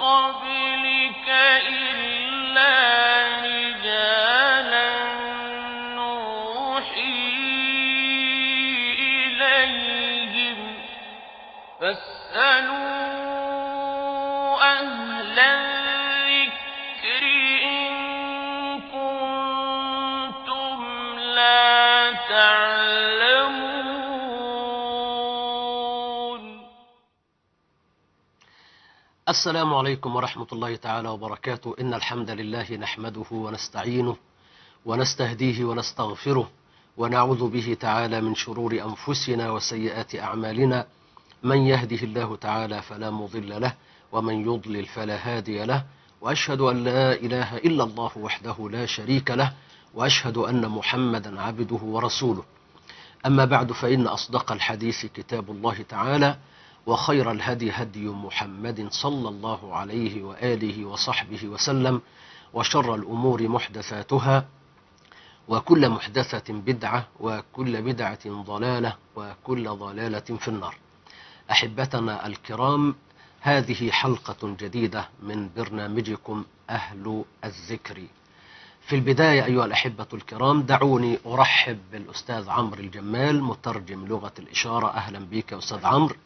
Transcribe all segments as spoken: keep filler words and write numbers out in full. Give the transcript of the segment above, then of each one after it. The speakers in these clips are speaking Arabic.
قبلك إلا رجالا نوحي إليهم فاسألوا أهل الذكر إن كنتم لا تعلمون. السلام عليكم ورحمة الله تعالى وبركاته. إن الحمد لله نحمده ونستعينه ونستهديه ونستغفره ونعوذ به تعالى من شرور أنفسنا وسيئات أعمالنا. من يهده الله تعالى فلا مضل له ومن يضلل فلا هادي له، وأشهد أن لا إله إلا الله وحده لا شريك له، وأشهد أن محمدا عبده ورسوله. أما بعد، فإن أصدق الحديث كتاب الله تعالى، وخير الهدي هدي محمد صلى الله عليه وآله وصحبه وسلم، وشر الأمور محدثاتها، وكل محدثة بدعة، وكل بدعة ضلالة، وكل ضلالة في النار. أحبتنا الكرام، هذه حلقة جديدة من برنامجكم أهل الذكر. في البداية أيها الأحبة الكرام، دعوني أرحب بالأستاذ عمرو الجمال مترجم لغة الإشارة. أهلا بك أستاذ عمرو.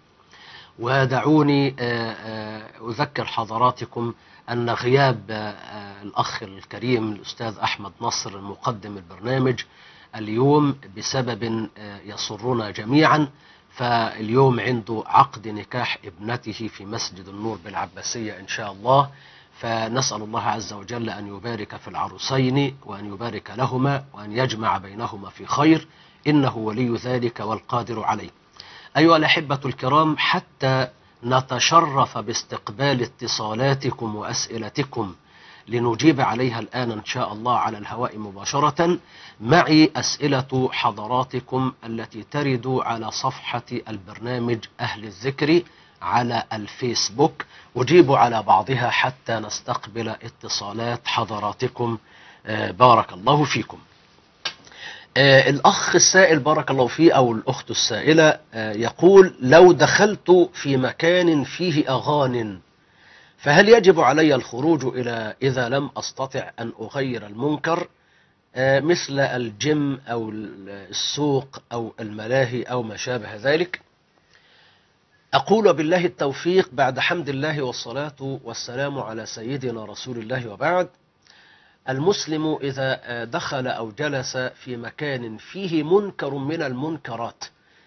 ودعوني أذكر حضراتكم أن غياب الأخ الكريم الأستاذ أحمد نصر مقدم البرنامج اليوم بسبب يسرنا جميعا، فاليوم عنده عقد نكاح ابنته في مسجد النور بالعباسية إن شاء الله، فنسأل الله عز وجل أن يبارك في العروسين وأن يبارك لهما وأن يجمع بينهما في خير، إنه ولي ذلك والقادر عليه. أيها الأحبة الكرام، حتى نتشرف باستقبال اتصالاتكم وأسئلتكم لنجيب عليها الآن إن شاء الله على الهواء مباشرة، معي أسئلة حضراتكم التي ترد على صفحة البرنامج أهل الذكر على الفيسبوك، أجيب على بعضها حتى نستقبل اتصالات حضراتكم. بارك الله فيكم. آه الأخ السائل بارك الله فيه، أو الأخت السائلة، آه يقول: لو دخلت في مكان فيه أغان فهل يجب علي الخروج إلى إذا لم أستطع أن أغير المنكر، آه مثل الجيم أو السوق أو الملاهي أو ما شابه ذلك؟ أقول بالله التوفيق، بعد حمد الله والصلاة والسلام على سيدنا رسول الله، وبعد. المسلم إذا دخل أو جلس في مكان فيه منكر من المنكرات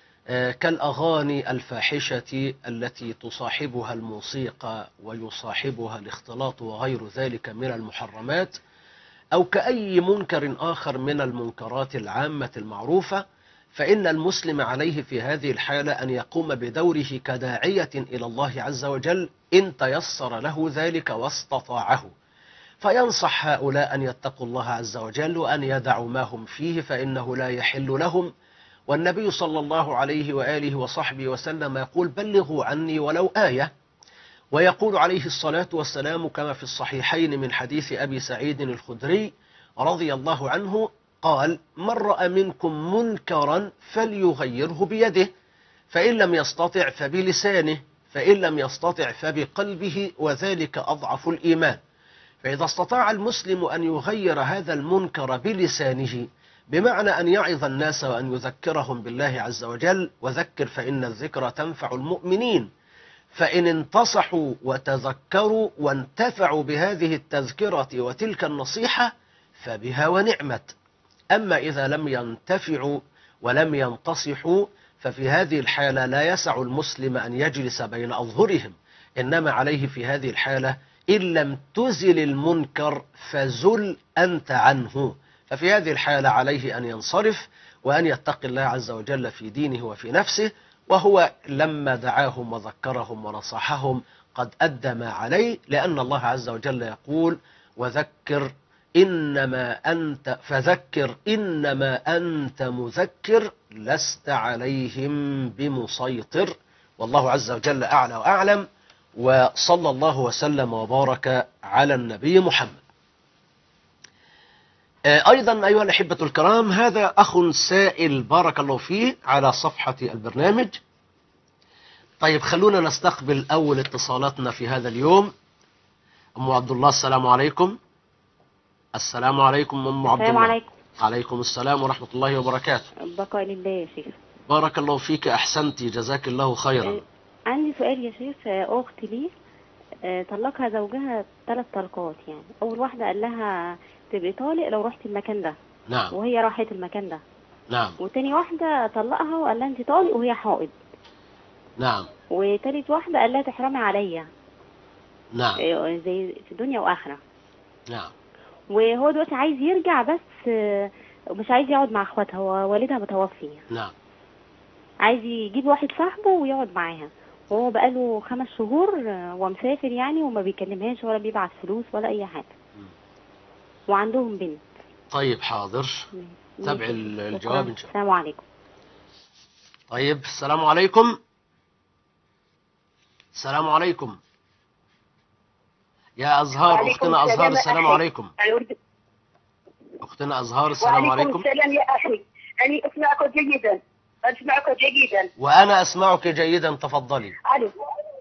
كالأغاني الفاحشة التي تصاحبها الموسيقى ويصاحبها الاختلاط وغير ذلك من المحرمات، أو كأي منكر آخر من المنكرات العامة المعروفة، فإن المسلم عليه في هذه الحالة أن يقوم بدوره كداعية إلى الله عز وجل إن تيسر له ذلك واستطاعه، فينصح هؤلاء أن يتقوا الله عز وجل وأن يدعوا ما هم فيه فإنه لا يحل لهم. والنبي صلى الله عليه وآله وصحبه وسلم يقول: بلغوا عني ولو آية. ويقول عليه الصلاة والسلام كما في الصحيحين من حديث أبي سعيد الخدري رضي الله عنه قال: من رأى منكم منكرا فليغيره بيده، فإن لم يستطع فبلسانه، فإن لم يستطع فبقلبه، وذلك أضعف الإيمان. فإذا استطاع المسلم أن يغير هذا المنكر بلسانه، بمعنى أن يعظ الناس وأن يذكرهم بالله عز وجل، وذكر فإن الذكر تنفع المؤمنين، فإن انتصحوا وتذكروا وانتفعوا بهذه التذكرة وتلك النصيحة فبها ونعمت. أما إذا لم ينتفعوا ولم ينتصحوا ففي هذه الحالة لا يسع المسلم أن يجلس بين أظهرهم، إنما عليه في هذه الحالة إن لم تزل المنكر فزل أنت عنه. ففي هذه الحالة عليه أن ينصرف وأن يتقي الله عز وجل في دينه وفي نفسه، وهو لما دعاهم وذكرهم ونصحهم قد أدى ما عليه، لأن الله عز وجل يقول: وذكر إنما أنت فذكر إنما أنت مذكر لست عليهم بمسيطر. والله عز وجل أعلى وأعلم، وصلى الله وسلم وبارك على النبي محمد. أيضا أيها الأحبة الكرام، هذا أخ سائل بارك الله فيه على صفحة البرنامج. طيب خلونا نستقبل أول اتصالاتنا في هذا اليوم. أم عبد الله السلام عليكم. السلام عليكم أم عبد السلام الله. عليكم. عليكم السلام ورحمة الله وبركاته. بقاء لله يا شيخ. بارك الله فيك، أحسنتي، جزاك الله خيرا. آه، عندي سؤال يا شيخ. آه، أختي لي آه، طلقها زوجها ثلاث طلقات. يعني أول واحدة قال لها تبقي طالق لو رحتي المكان ده، نعم وهي راحت المكان ده. نعم وتاني واحدة طلقها وقال لها أنت طالق وهي حائض. نعم وتالت واحدة قال لها تحرمي عليا، نعم آه، زي في دنيا وآخرة. نعم. وهو دلوقتي عايز يرجع، بس آه، مش عايز يقعد مع اخواتها، هو والدها متوفي. نعم. عايز يجيب واحد صاحبه ويقعد معاها، وهو بقاله خمس شهور آه، ومسافر يعني، وما بيكلمهاش ولا بيبعت فلوس ولا اي حاجه. وعندهم بنت. طيب حاضر، تابع ماشي. الجواب إن شاء الله. السلام عليكم. طيب السلام عليكم. السلام عليكم يا أزهار. وعليكم أختنا أزهار السلام السلام أخي. عليكم. أريد- أختنا أزهار السلام وعليكم عليكم. السلام يا أخي، أنا أسمعك جيدا، أسمعك جيدا. وأنا أسمعك جيدا، تفضلي. ألو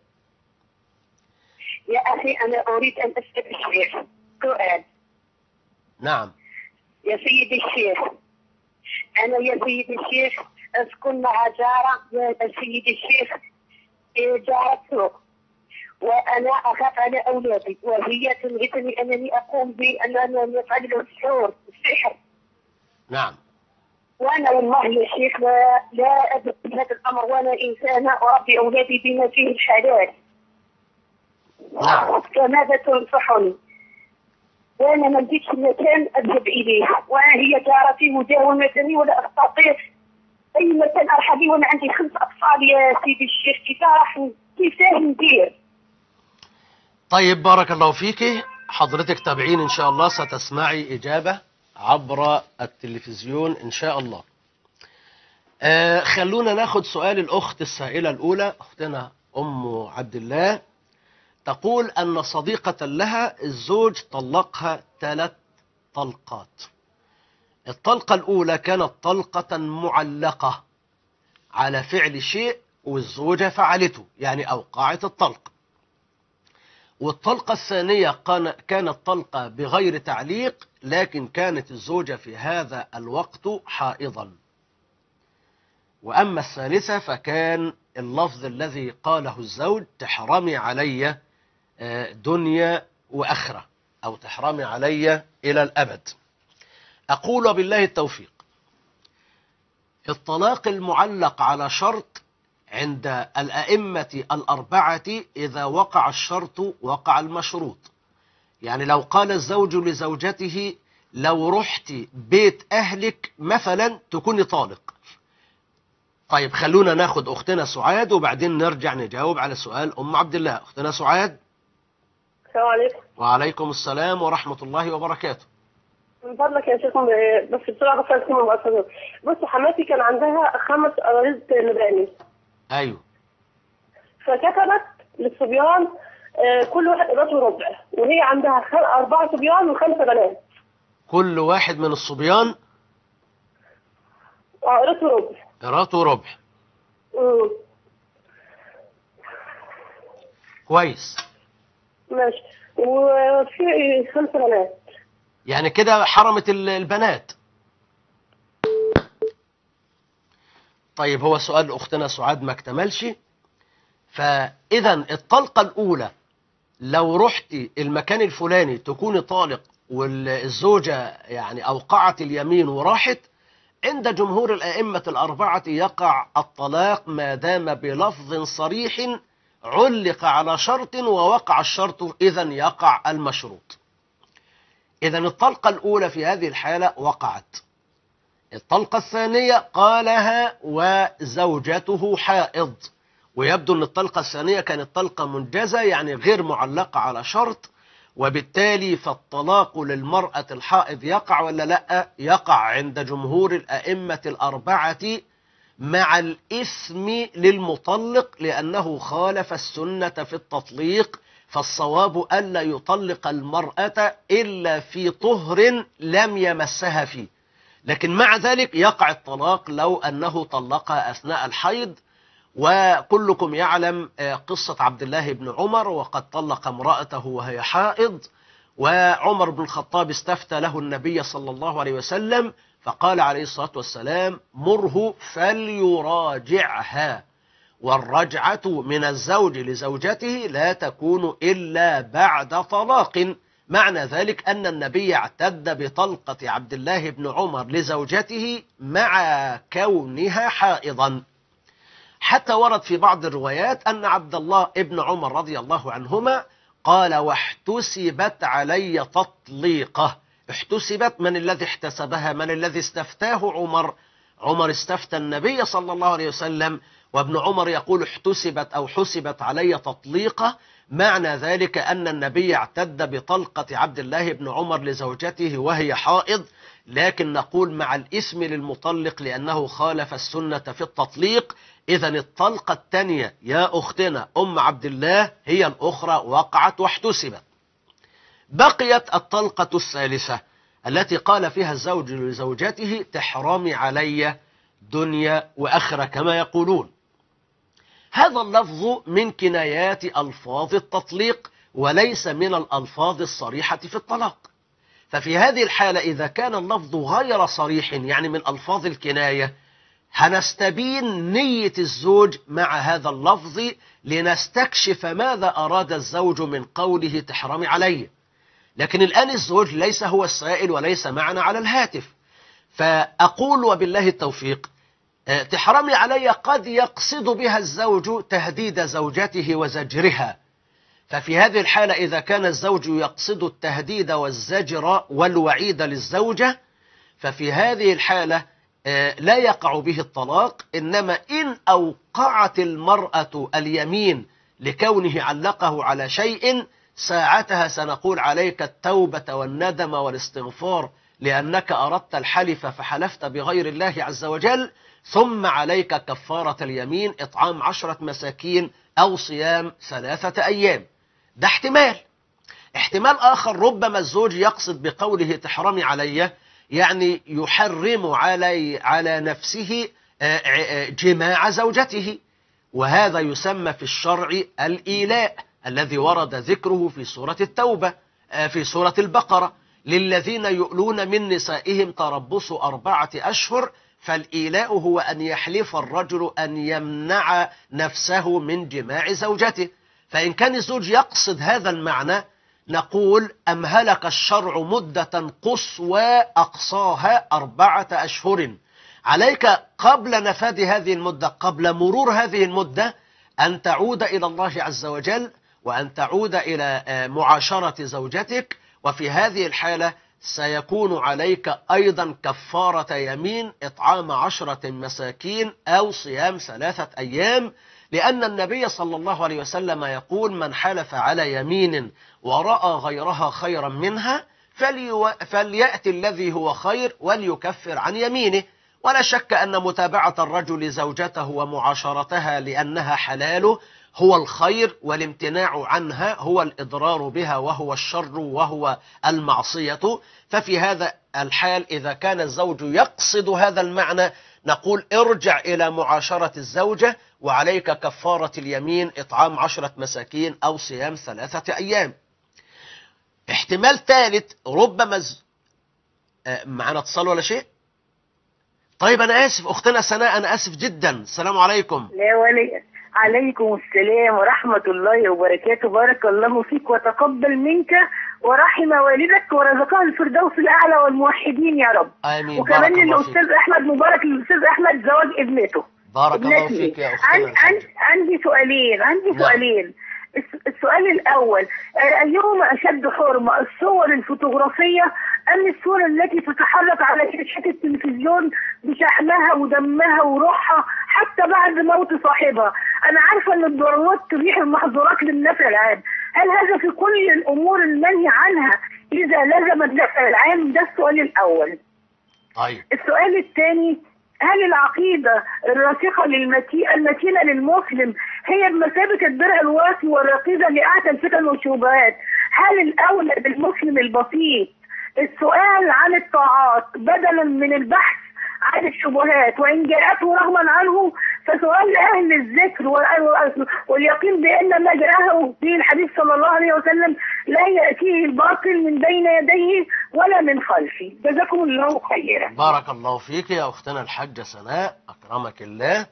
يا أخي، أنا أريد أن أسأل الشيخ سؤال. نعم. يا سيدي الشيخ، أنا يا سيدي الشيخ أسكن مع جارة، يا سيدي الشيخ إيه، جارة سوق، وأنا أخاف على أولادي، وهي تنغتني أنني أقوم بأن نفعل له السحور السحر. نعم. وانا والله يا شيخ لا لا ادري هذا الامر، وانا انسانه اربي اولادي بما فيه الحلال. نعم. فماذا تنصحني؟ وانا ما لقيتش مكان اذهب اليه، وهي جارتي مداومتني ولا استطيع اي مكان ارحب به، وانا عندي خمس اطفال يا سيدي الشيخ. كيف راح كيف ندير؟ طيب بارك الله فيك، حضرتك تابعين إن شاء الله، ستسمعي إجابة عبر التلفزيون إن شاء الله. آه خلونا ناخد سؤال الأخت السائلة الأولى، أختنا أم عبد الله، تقول أن صديقة لها الزوج طلقها ثلاث طلقات. الطلقة الأولى كانت طلقة معلقة على فعل شيء والزوجة فعلته، يعني أوقعت الطلق. والطلقة الثانية كانت طلقة بغير تعليق، لكن كانت الزوجة في هذا الوقت حائضا. وأما الثالثة فكان اللفظ الذي قاله الزوج تحرمي علي دنيا وأخرة، أو تحرمي علي إلى الأبد. أقول بالله التوفيق، الطلاق المعلق على شرط عند الأئمة الأربعة إذا وقع الشرط وقع المشروط. يعني لو قال الزوج لزوجته لو رحت بيت أهلك مثلا تكوني طالق. طيب خلونا ناخد أختنا سعاد وبعدين نرجع نجاوب على سؤال أم عبد الله. أختنا سعاد. السلام عليكم. وعليكم السلام ورحمة الله وبركاته. من فضلك يا شيخ، بس بسرعه، بس اسمع بقى. بص، حماتي كان عندها خمس أراضي مباني. أيوه. فكتبت للصبيان آه، كل واحد قراته ربع، وهي عندها خل... أربعة صبيان وخمسة بنات. كل واحد من الصبيان قراته ربع. قراته ربع. امم كويس. ماشي. وفي خمسة بنات. يعني كده حرمت البنات. طيب هو سؤال أختنا سعاد ما اكتملش. فإذا الطلقة الأولى لو رحت المكان الفلاني تكوني طالق، والزوجة يعني أوقعت اليمين وراحت، عند جمهور الأئمة الأربعة يقع الطلاق ما دام بلفظ صريح علق على شرط ووقع الشرط، إذا يقع المشروط. إذا الطلقة الأولى في هذه الحالة وقعت. الطلقة الثانية قالها وزوجته حائض، ويبدو أن الطلقة الثانية كانت طلقة منجزة، يعني غير معلقة على شرط، وبالتالي فالطلاق للمرأة الحائض يقع ولا لا؟ يقع عند جمهور الأئمة الأربعة مع الإثم للمطلق، لأنه خالف السنة في التطليق. فالصواب ألا يطلق المرأة إلا في طهر لم يمسها فيه، لكن مع ذلك يقع الطلاق لو أنه طلقها أثناء الحيض. وكلكم يعلم قصة عبد الله بن عمر، وقد طلق امرأته وهي حائض، وعمر بن الخطاب استفتى له النبي صلى الله عليه وسلم فقال عليه الصلاة والسلام: مره فليراجعها، والرجعة من الزوج لزوجته لا تكون إلا بعد طلاق. معنى ذلك أن النبي اعتد بطلقة عبد الله بن عمر لزوجته مع كونها حائضا، حتى ورد في بعض الروايات أن عبد الله بن عمر رضي الله عنهما قال: واحتسبت علي تطليقه. احتسبت، من الذي احتسبها؟ من الذي استفتاه عمر؟ عمر استفتى النبي صلى الله عليه وسلم، وابن عمر يقول احتسبت أو حسبت علي تطليقه. معنى ذلك أن النبي اعتد بطلقة عبد الله بن عمر لزوجته وهي حائض، لكن نقول مع الإثم للمطلق لأنه خالف السنة في التطليق. إذن الطلقة الثانية يا أختنا أم عبد الله هي الأخرى وقعت واحتسبت. بقيت الطلقة الثالثة التي قال فيها الزوج لزوجته: تحرمي علي دنيا وآخرة كما يقولون. هذا اللفظ من كنايات ألفاظ التطليق وليس من الألفاظ الصريحة في الطلاق. ففي هذه الحالة إذا كان اللفظ غير صريح، يعني من ألفاظ الكناية، هنستبين نية الزوج مع هذا اللفظ لنستكشف ماذا أراد الزوج من قوله تحرمي علي. لكن الآن الزوج ليس هو السائل وليس معنا على الهاتف، فأقول وبالله التوفيق: تحرمي علي قد يقصد بها الزوج تهديد زوجته وزجرها. ففي هذه الحالة إذا كان الزوج يقصد التهديد والزجر والوعيد للزوجة، ففي هذه الحالة لا يقع به الطلاق. إنما إن أوقعت المرأة اليمين لكونه علقه على شيء، ساعتها سنقول عليك التوبة والندم والاستغفار، لأنك أردت الحلف فحلفت بغير الله عز وجل، ثم عليك كفارة اليمين إطعام عشرة مساكين أو صيام ثلاثة أيام. ده احتمال. احتمال آخر، ربما الزوج يقصد بقوله تحرمي علي يعني يحرم علي على نفسه جماع زوجته، وهذا يسمى في الشرع الإيلاء الذي ورد ذكره في سورة التوبة في سورة البقرة: للذين يؤلون من نسائهم تربص أربعة أشهر. فالإيلاء هو أن يحلف الرجل أن يمنع نفسه من جماع زوجته. فإن كان الزوج يقصد هذا المعنى، نقول أمهلك الشرع مدة قصوى أقصاها أربعة أشهر. عليك قبل نفاذ هذه المدة، قبل مرور هذه المدة، أن تعود إلى الله عز وجل وأن تعود إلى معاشرة زوجتك. وفي هذه الحالة سيكون عليك أيضا كفارة يمين إطعام عشرة مساكين أو صيام ثلاثة أيام، لأن النبي صلى الله عليه وسلم يقول: من حلف على يمين ورأى غيرها خيرا منها فليو... فليأتي الذي هو خير وليكفر عن يمينه. ولا شك أن متابعة الرجل زوجته ومعاشرتها لأنها حلاله هو الخير، والامتناع عنها هو الإضرار بها وهو الشر وهو المعصية. ففي هذا الحال إذا كان الزوج يقصد هذا المعنى، نقول ارجع إلى معاشرة الزوجة وعليك كفارة اليمين إطعام عشرة مساكين أو صيام ثلاثة أيام. احتمال ثالث، ربما ز... آه معنا اتصال ولا شيء؟ طيب أنا آسف أختنا سناء، أنا آسف جدا. السلام عليكم. لا ولي عليكم السلام ورحمة الله وبركاته. بارك الله فيك وتقبل منك ورحم والدك ورزقها الفردوس الأعلى والموحدين يا رب. آمين. وكمان للأستاذ أحمد مبارك، الأستاذ أحمد زواج ابنته. بارك الله فيك يا أختنا. عن... عندي سؤالين عندي سؤالين السؤال الأول: أيهما أشد حرمة، الصور الفوتوغرافية أم الصورة التي تتحرك على شاشة التلفزيون بشحمها ودمها وروحها حتى بعد موت صاحبها؟ أنا عارفة أن الضرورات تبيح المحظورات للنفع العام، هل هذا في كل الأمور المنهي عنها إذا لزم النفع العام؟ ده السؤال الأول. طيب. السؤال الثاني: هل العقيدة الراسخة المتينة للمسلم هي بمثابة الدرع الواسي والرقيقة لأعتى الفتن والشبهات؟ هل الأولى بالمسلم البسيط السؤال عن الطاعات بدلا من البحث عن الشبهات وإن جاءته رغما عنه، فسؤال أهل الذكر واليقين بأن ما جاءه به الحديث صلى الله عليه وسلم لا يأتيه الباطل من بين يديه ولا من خلفه. جزاكم الله خيرا. بارك الله فيك يا أختنا الحاجة سناء، أكرمك الله.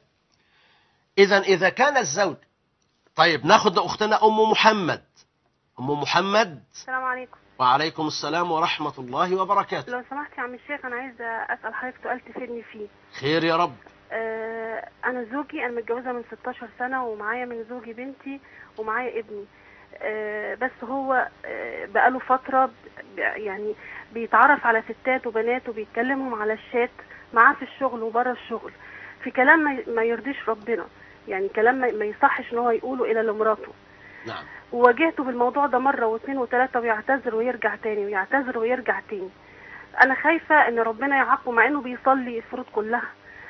إذا إذا كان الزوج، طيب ناخد أختنا أم محمد. أم محمد. السلام عليكم. وعليكم السلام ورحمة الله وبركاته. لو سمحت يا عم الشيخ، أنا عايزة أسأل حضرتك سؤال تفيدني فيه. خير يا رب. آه أنا زوجي، أنا متجوزة من ستاشر سنة ومعايا من زوجي بنتي ومعايا ابني. آه بس هو آه بقاله فترة ب- يعني بيتعرف على ستات وبنات وبيتكلمهم على الشات معاه في الشغل وبره الشغل في كلام ما- ما يرضيش ربنا، يعني كلام ما ما يصحش إن هو يقوله إلى لمراته. نعم. وواجهته بالموضوع ده مرة واثنين وثلاثة ويعتذر ويرجع تاني ويعتذر ويرجع تاني. أنا خايفة إن ربنا يعاقبه مع إنه بيصلي الفروض كلها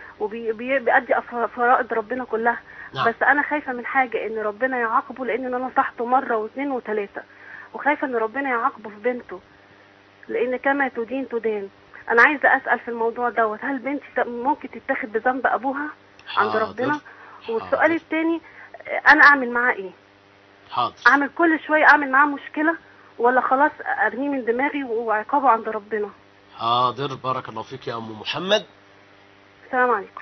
وبيأدي فرائض ربنا كلها. نعم. بس أنا خايفة من حاجة، إن ربنا يعاقبه لأن أنا نصحته مرة واثنين وثلاثة، وخايفة إن ربنا يعاقبه في بنته لأن كما تدين تدان. أنا عايزة أسأل في الموضوع دوت، هل بنتي ت- ممكن تتاخد بذنب أبوها عند حاضر. ربنا؟ والسؤال حاضر. الثاني، أنا أعمل معاه إيه؟ حاضر. اعمل كل شويه اعمل معاه مشكله ولا خلاص ارميه من دماغي وعقابه عند ربنا؟ حاضر. بارك الله فيك يا أم محمد. السلام عليكم.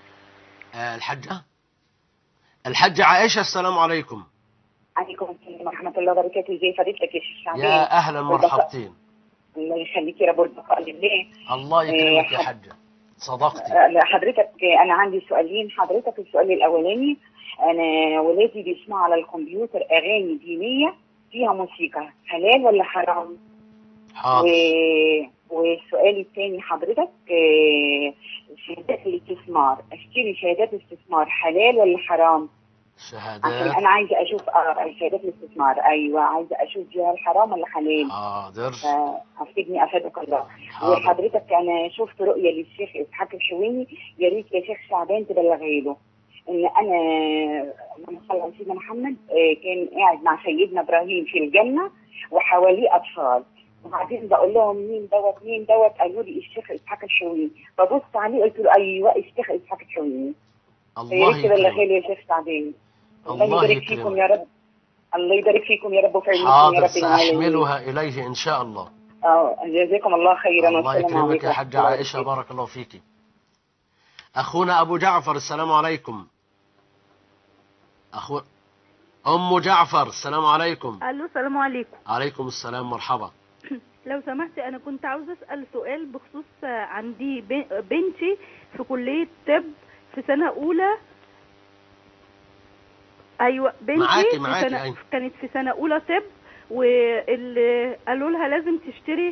آه الحاجة الحاجة عائشة، السلام عليكم. عليكم السلام ورحمة الله وبركاته. ازي فضيلتك يا شيخ شعبان؟ يا أهلا مرحبتين. الله يخليك يا رب، والبقاء لله. الله يكرمك يا حد- حاجة، صدقتي. آه، لا، حضرتك آه، أنا عندي سؤالين. حضرتك السؤال الأولاني، أنا ولادي بيسمعوا على الكمبيوتر أغاني دينية فيها موسيقى، حلال ولا حرام؟ حاضر. و... والسؤال الثاني حضرتك، آه، شهادات الاستثمار، اشتري شهادات استثمار حلال ولا حرام؟ عشان شهادات. انا عايزه اشوف اه شهادات الاستثمار، ايوه عايزه اشوف فيها الحرام ولا حلال. حاضر. فافيدني افادك الله. حاضر. وحضرتك انا شفت رؤيه للشيخ اسحاق الحويني، يا ريت يا شيخ شعبان تبلغي له ان انا اللهم صل على سيدنا محمد، آه، كان قاعد مع سيدنا ابراهيم في الجنه وحواليه اطفال، وبعدين بقول لهم مين دوت مين دوت، قالوا لي الشيخ اسحاق الحويني، ببص عليه قلت له ايوه الشيخ اسحاق الحويني. يا الله ريت تبلغي يكرمك. لي يا شيخ شعبان. الله الله يبارك فيكم يكرمك. يا رب. الله يبارك فيكم يا رب وفي علمكم يا حاضر، رب العالمين. سأحملها إليه إن شاء الله. اه جزاكم الله خيرا. الله والسلام يكرمك عليكم يا ورحمة حاجة الله عائشة، وبركاته. بارك الله فيك. أخونا أبو جعفر، السلام عليكم. أخو أم جعفر، السلام عليكم. الو السلام عليكم. عليكم السلام، مرحبا. لو سمحت انا كنت عاوزه اسال سؤال بخصوص عندي ب- بنتي في كليه طب في سنه اولى. ايوه بنتي معاكي- في معاكي، سنة أيوة. كانت في سنه اولى طب، واللي قالوا لها لازم تشتري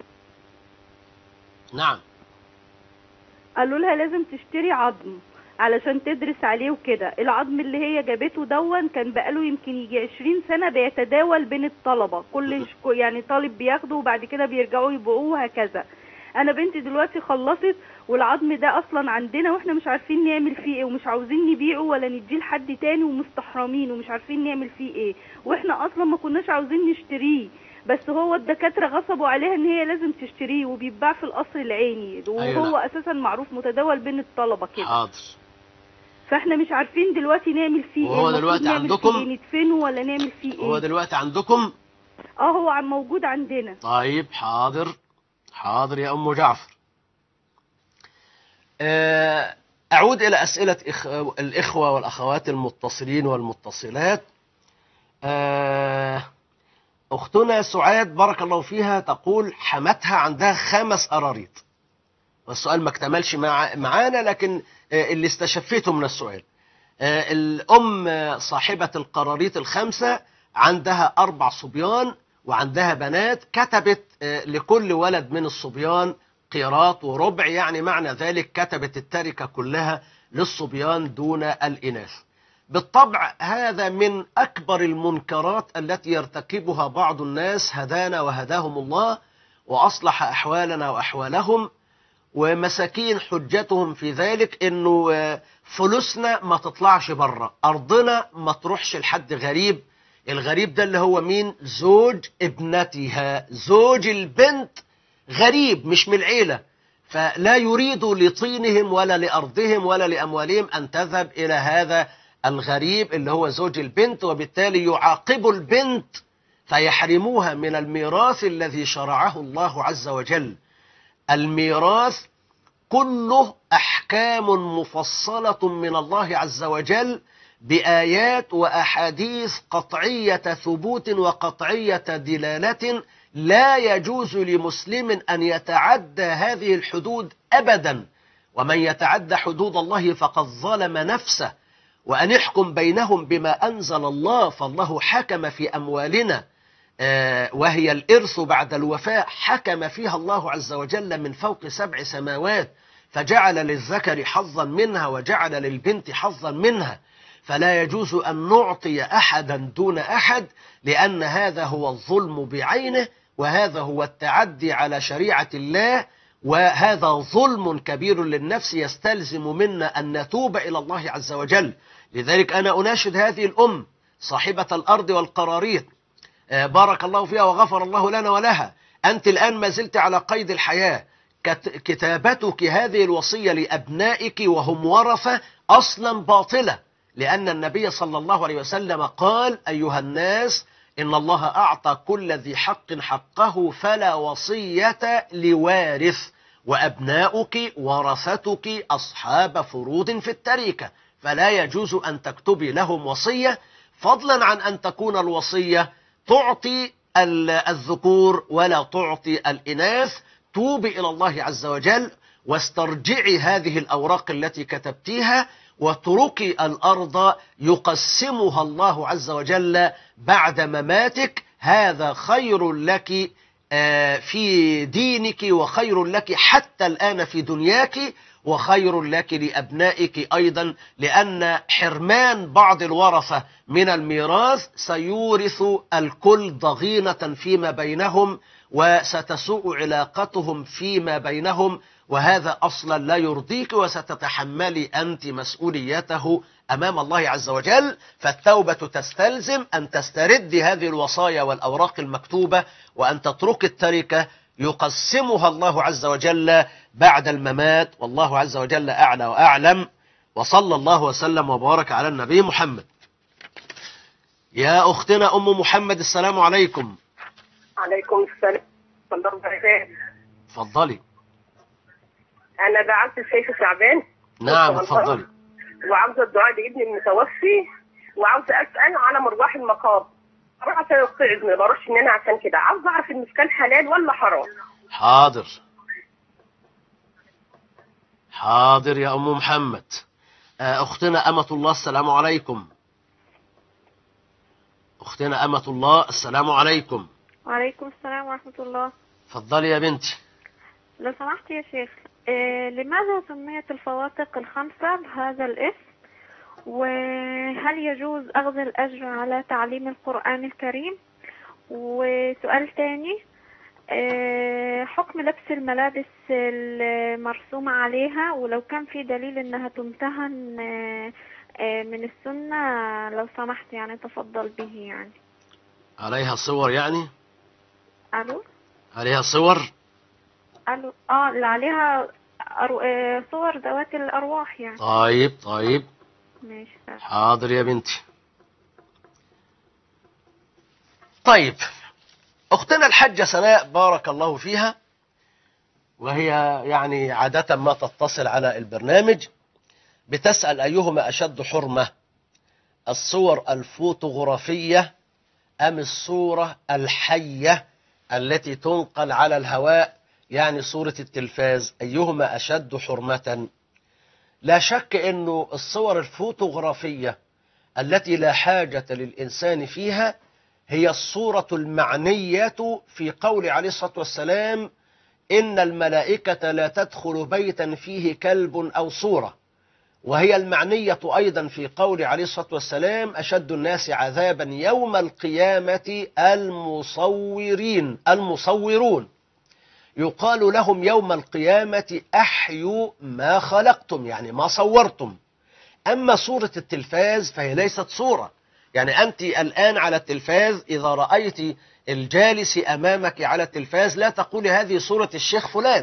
نعم. قالوا لها لازم تشتري عظم علشان تدرس عليه وكده. العظم اللي هي جابته دون كان بقاله يمكن يجي عشرين سنة بيتداول بين الطلبة، كل ش- يعني طالب بياخده وبعد كده بيرجعوا يبيعوه وهكذا. انا بنتي دلوقتي خلصت والعظم ده اصلا عندنا واحنا مش عارفين نعمل فيه ايه، ومش عاوزين نبيعه ولا نديه لحد تاني ومستحرمين ومش عارفين نعمل فيه ايه، واحنا اصلا ما كناش عاوزين نشتريه، بس هو الدكاترة غصبوا عليها ان هي لازم تشتريه وبيتباع في القصر العيني، وهو أيوة، نعم. اساسا معروف متداول بين الطلبة كده. حاضر. فاحنا مش عارفين دلوقتي نعمل فيه ايه، وهو المفروض دلوقتي نعمل عندكم؟ فيه ايه، ندفنه ولا نعمل فيه ايه؟ هو دلوقتي عندكم؟ اه هو عم موجود عندنا. طيب حاضر. حاضر يا أم جعفر. آه، أعود إلى أسئلة إخ... الإخوة والأخوات المتصلين والمتصلات. آه، أختنا سعاد بارك الله فيها تقول حمتها عندها خمس قراريط، والسؤال ما اكتملش مع... معانا، لكن آه، اللي استشفيته من السؤال، آه، الأم آه، صاحبة القراريط الخمسة عندها أربع صبيان وعندها بنات، كتبت آه، لكل ولد من الصبيان قيراط وربع، يعني معنى ذلك كتبت التركة كلها للصبيان دون الإناث. بالطبع هذا من أكبر المنكرات التي يرتكبها بعض الناس، هدانا وهداهم الله وأصلح أحوالنا وأحوالهم. ومساكين حجتهم في ذلك إنه آه، فلوسنا ما تطلعش بره، أرضنا ما تروحش لحد غريب. الغريب ده اللي هو مين؟ زوج ابنتها، زوج البنت غريب مش من العيلة، فلا يريد لطينهم ولا لأرضهم ولا لأموالهم أن تذهب إلى هذا الغريب اللي هو زوج البنت، وبالتالي يعاقب البنت فيحرموها من الميراث الذي شرعه الله عز وجل. الميراث كله أحكام مفصلة من الله عز وجل بآيات وأحاديث قطعية ثبوت وقطعية دلالة، لا يجوز لمسلم أن يتعدى هذه الحدود أبدا، ومن يتعدى حدود الله فقد ظلم نفسه. وأن يحكم بينهم بما أنزل الله، فالله حكم في أموالنا آه وهي الإرث بعد الوفاة، حكم فيها الله عز وجل من فوق سبع سماوات، فجعل للذكر حظا منها وجعل للبنت حظا منها. فلا يجوز أن نعطي أحدا دون أحد، لأن هذا هو الظلم بعينه، وهذا هو التعدي على شريعة الله، وهذا ظلم كبير للنفس يستلزم منا أن نتوب إلى الله عز وجل. لذلك أنا أناشد هذه الأم صاحبة الأرض والقراريط، بارك الله فيها وغفر الله لنا ولها، أنت الآن ما زلت على قيد الحياة. كتابتك هذه الوصية لأبنائك وهم ورثة أصلا باطلة، لأن النبي صلى الله عليه وسلم قال: أيها الناس، إن الله أعطى كل ذي حق حقه فلا وصية لوارث، وأبناؤك ورثتك أصحاب فروض في التركة، فلا يجوز أن تكتبي لهم وصية، فضلا عن أن تكون الوصية تعطي الذكور ولا تعطي الإناث. توبي إلى الله عز وجل واسترجعي هذه الأوراق التي كتبتيها، واتركي الأرض يقسمها الله عز وجل بعد مماتك. هذا خير لك في دينك، وخير لك حتى الآن في دنياك، وخير لك لأبنائك أيضا، لأن حرمان بعض الورثة من الميراث سيورث الكل ضغينة فيما بينهم، وستسوء علاقتهم فيما بينهم، وهذا أصلا لا يرضيك، وستتحملي أنت مسؤوليته أمام الله عز وجل. فالتوبة تستلزم أن تستردي هذه الوصايا والأوراق المكتوبة، وأن تترك التركة يقسمها الله عز وجل بعد الممات، والله عز وجل أعلى وأعلم. وصلى الله وسلم وبارك على النبي محمد. يا أختنا أم محمد، السلام عليكم. عليكم السلام ورحمة الله وبركاته. اتفضلي. أنا دعمت الشيخ شعبان. نعم اتفضلي. وعاوزة الدعاء لابني المتوفي، وعاوزة أسأل على مروح المقام. أروح عشان أتعظ، ما بروحش إن أنا عشان كده، عاوزة أعرف المسكن حلال ولا حرام. حاضر حاضر يا أم محمد. أختنا أمة الله، السلام عليكم. أختنا أمة الله، السلام عليكم. وعليكم السلام ورحمة الله. اتفضلي يا بنتي. لو سمحت يا شيخ، إيه لماذا سميت الفواتق الخمسة بهذا الاسم؟ وهل يجوز أخذ الأجر على تعليم القرآن الكريم؟ وسؤال تاني، إيه حكم لبس الملابس المرسومة عليها، ولو كان في دليل انها تمتهن إيه من السنة لو سمحت يعني تفضل به. يعني عليها صور يعني؟ ألو عليها صور؟ ألو اه اللي عليها أرو... آه صور ذوات الأرواح يعني. طيب طيب ماشي. حاضر يا بنتي. طيب أختنا الحجة سناء بارك الله فيها، وهي يعني عادة ما تتصل على البرنامج، بتسأل أيهما أشد حرمة، الصور الفوتوغرافية أم الصورة الحية التي تنقل على الهواء، يعني صورة التلفاز، أيهما أشد حرمة؟ لا شك أنه الصور الفوتوغرافية التي لا حاجة للإنسان فيها هي الصورة المعنية في قول عليه الصلاة والسلام: إن الملائكة لا تدخل بيتا فيه كلب أو صورة، وهي المعنية أيضا في قول عليه الصلاة والسلام: أشد الناس عذابا يوم القيامة المصورين المصورون، يقال لهم يوم القيامة أحيوا ما خلقتم، يعني ما صورتم. أما صورة التلفاز فهي ليست صورة، يعني أنت الآن على التلفاز إذا رأيت الجالس أمامك على التلفاز لا تقولي هذه صورة الشيخ فلان،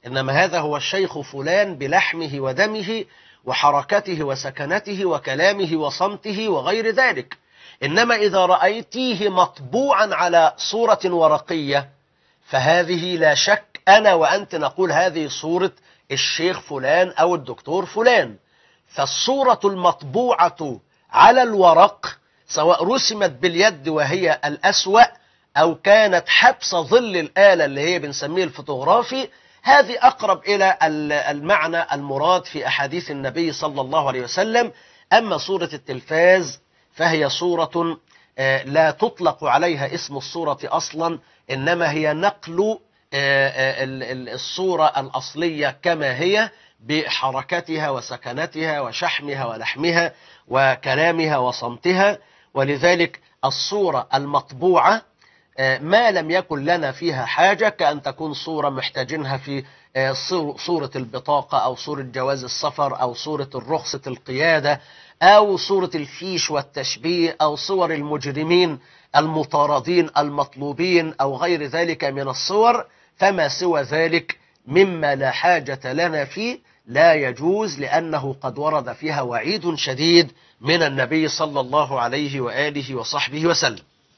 إنما هذا هو الشيخ فلان بلحمه ودمه وحركته وسكنته وكلامه وصمته وغير ذلك. إنما إذا رأيتيه مطبوعا على صورة ورقية فهذه لا شك أنا وأنت نقول هذه صورة الشيخ فلان أو الدكتور فلان. فالصورة المطبوعة على الورق سواء رسمت باليد وهي الأسوأ أو كانت حبس ظل الآلة اللي هي بنسميه الفوتوغرافي، هذه أقرب إلى المعنى المراد في أحاديث النبي صلى الله عليه وسلم. أما صورة التلفاز فهي صورة لا تطلق عليها اسم الصورة أصلا، إنما هي نقل الصورة الأصلية كما هي بحركتها وسكنتها وشحمها ولحمها وكلامها وصمتها. ولذلك الصورة المطبوعة ما لم يكن لنا فيها حاجة، كأن تكون صورة محتاجينها في صورة البطاقة أو صورة جواز السفر أو صورة الرخصة القيادة أو صورة الفيش والتشبيه أو صور المجرمين المطاردين المطلوبين أو غير ذلك من الصور، فما سوى ذلك مما لا حاجة لنا فيه لا يجوز، لأنه قد ورد فيها وعيد شديد من النبي صلى الله عليه وآله وصحبه وسلم.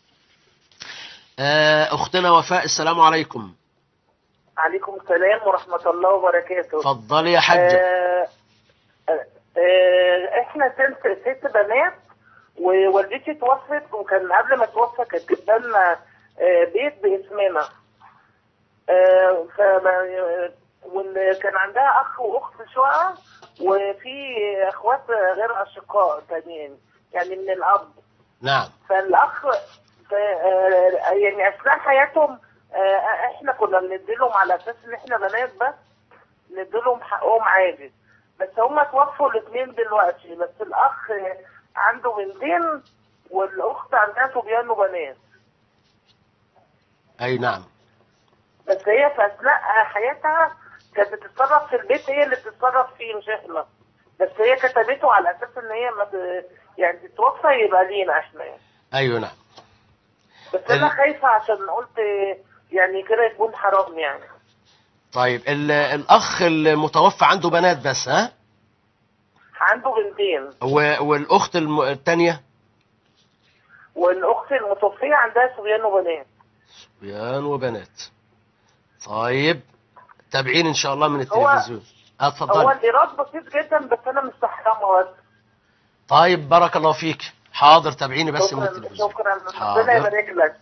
أختنا وفاء، السلام عليكم. عليكم السلام ورحمة الله وبركاته. اتفضلي يا حجة. آه آه احنا ست ست بنات، ووالدتي توفت، وكان قبل ما توفى كانت جايبه لنا آه بيت باسمنا. آه وكان عندها اخ واخت شقق، وفي اخوات غير اشقاء تانيين يعني من الاب. نعم. فالاخ يعني اثناء حياتهم احنا كنا بنديلهم على اساس ان احنا بنات بس، نديلهم حقهم عادي، بس هم توفوا الاثنين دلوقتي، بس الاخ عنده بنتين والاخت عندها صبيان وبنات. اي نعم. بس هي في اثناء حياتها كانت بتتصرف في البيت، هي اللي بتتصرف فيه مش احنا، بس هي كتبته على اساس ان هي ما يعني تتوفى يبقى لينا احنا يعني. ايوه نعم. بس انا خايفه عشان قلت يعني كده يكون حرام يعني. طيب الاخ المتوفى عنده بنات بس؟ ها؟ عنده بنتين. والاخت الثانيه؟ والاخت المتوفيه عندها صبيان وبنات. صبيان وبنات. طيب تابعين ان شاء الله من التلفزيون. اتفضل. هو الايراد بسيط جدا بس انا مستحرمه بس. طيب بارك الله فيك. حاضر تابعيني بس شكرا من التلفزيون. شكرا ربنا يبارك لك.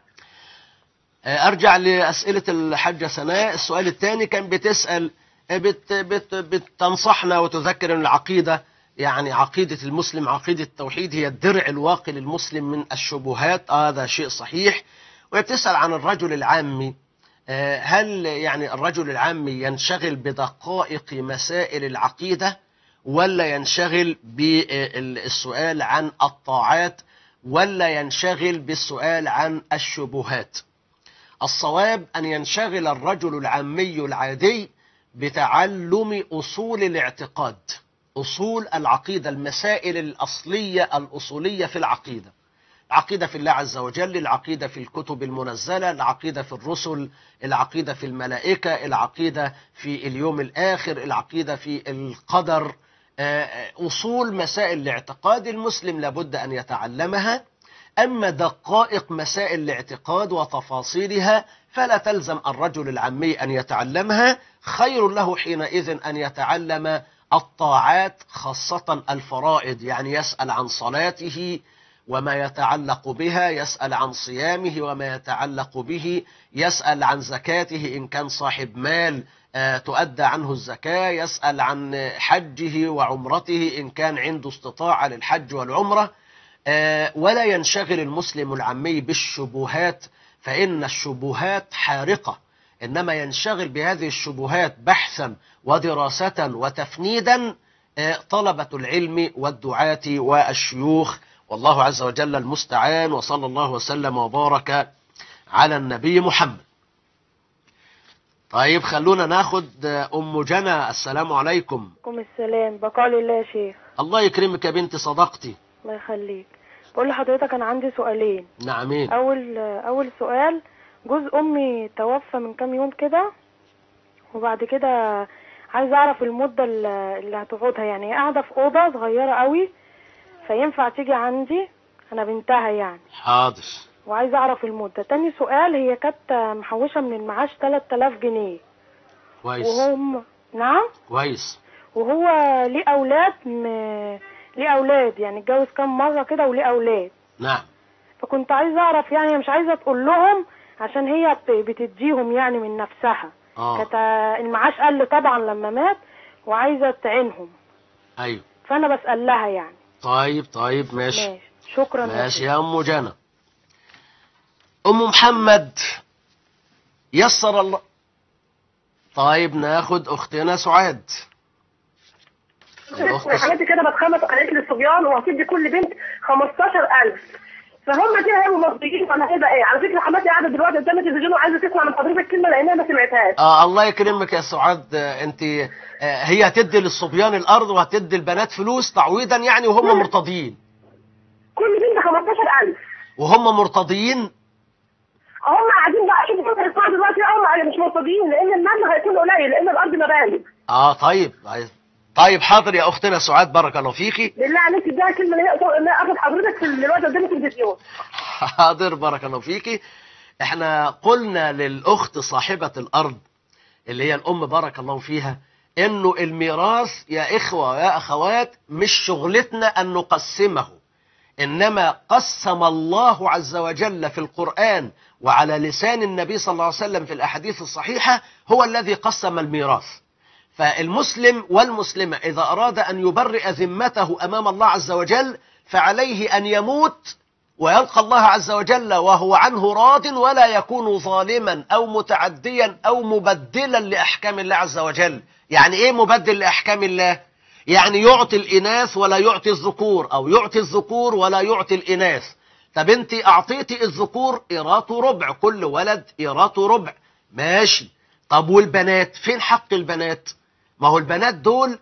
ارجع لاسئله الحاجه سناء. السؤال الثاني كان بتسال بت بت بتنصحنا وتذكر ان العقيده يعني عقيده المسلم عقيده التوحيد هي الدرع الواقي للمسلم من الشبهات. هذا شيء صحيح. وبتسال عن الرجل العامي، هل يعني الرجل العامي ينشغل بدقائق مسائل العقيده ولا ينشغل بالسؤال عن الطاعات ولا ينشغل بالسؤال عن الشبهات؟ الصواب أن ينشغل الرجل العامي العادي بتعلم أصول الاعتقاد، أصول العقيدة، المسائل الأصلية الأصولية في العقيدة، العقيدة في الله عز وجل، العقيدة في الكتب المنزلة، العقيدة في الرسل، العقيدة في الملائكة، العقيدة في اليوم الآخر، العقيدة في القدر. أصول مسائل الاعتقاد المسلم لابد أن يتعلمها. أما دقائق مسائل الاعتقاد وتفاصيلها فلا تلزم الرجل العامي أن يتعلمها. خير له حينئذ أن يتعلم الطاعات خاصة الفرائض، يعني يسأل عن صلاته وما يتعلق بها، يسأل عن صيامه وما يتعلق به، يسأل عن زكاته إن كان صاحب مال تؤدى عنه الزكاة، يسأل عن حجه وعمرته إن كان عنده استطاعة للحج والعمرة. ولا ينشغل المسلم العامي بالشبهات فإن الشبهات حارقة، إنما ينشغل بهذه الشبهات بحثا ودراسة وتفنيدا طلبة العلم والدعاة والشيوخ، والله عز وجل المستعان. وصلى الله وسلم وبارك على النبي محمد. طيب خلونا ناخد أم جنى. السلام عليكم. عليكم السلام. بقاء لله يا شيخ. الله يكرمك يا بنتي، صدقتي. الله يخليك. بقول لحضرتك أنا عندي سؤالين. نعمين. أول أول سؤال، جوز أمي توفى من كام يوم كده، وبعد كده عايزه اعرف المده اللي اللي هتقعدها. يعني هي قاعده في اوضه صغيره قوي، فينفع تيجي عندي؟ انا بنتها يعني. حاضر. وعايزه اعرف المده. تاني سؤال، هي كانت محوشه من المعاش ثلاثة آلاف جنيه. كويس. وهم نعم. كويس. وهو ليه اولاد م... ليه اولاد يعني اتجوز كام مره كده وليه اولاد. نعم. فكنت عايزه اعرف، يعني مش عايزه تقول لهم عشان هي بت- بتديهم يعني من نفسها. اه كانت المعاش قل طبعا لما مات، وعايزه تعينهم. ايوه. فانا بسال لها يعني. طيب طيب ماشي. ماشي شكرا. ماشي يا ام جنى. ام محمد يسر الله. طيب ناخد اختنا سعاد. الاخت حماتي كده بتخمس قالت لي الصبيان وهتدي كل بنت خمستاشر ألف، فهم دي هيبقوا مصريين ولا هيبقى ايه؟ على فكره حماتي قاعده دلوقتي قدام التلفزيون وعايزه تسمع من حضرتك كلمه لانها ما سمعتهاش. اه الله يكرمك يا سعاد. آه انت آه هي هتدي للصبيان الارض وهتدي البنات فلوس تعويضا يعني، وهم مرتضيين. كل بنت خمستاشر ألف وهم مرتضيين. هم قاعدين بقى شوفوا كده يسمعوا دلوقتي، هم مش مرتضيين لان المبلغ هيكون قليل لان الارض مبالغ. اه طيب طيب حاضر يا اختنا سعاد بارك الله فيكي. بالله عليك اديها كلمه اللي هي اخد حضرتك في الوقت قدام التلفزيون. حاضر بارك الله فيكي. احنا قلنا للاخت صاحبة الارض اللي هي الام بارك الله فيها انه الميراث يا اخوة ويا اخوات مش شغلتنا ان نقسمه، انما قسم الله عز وجل في القرآن وعلى لسان النبي صلى الله عليه وسلم في الاحاديث الصحيحة هو الذي قسم الميراث. فالمسلم والمسلمة إذا أراد أن يبرئ ذمته أمام الله عز وجل فعليه أن يموت ويلقى الله عز وجل وهو عنه راض، ولا يكون ظالما أو متعديا أو مبدلا لأحكام الله عز وجل. يعني إيه مبدل لأحكام الله؟ يعني يعطي الإناث ولا يعطي الذكور، أو يعطي الذكور ولا يعطي الإناث. طب أنت أعطيتي الذكور إيراث ربع، كل ولد إيراث ربع، ماشي. طب والبنات فين حق البنات؟ ما هو البنات دول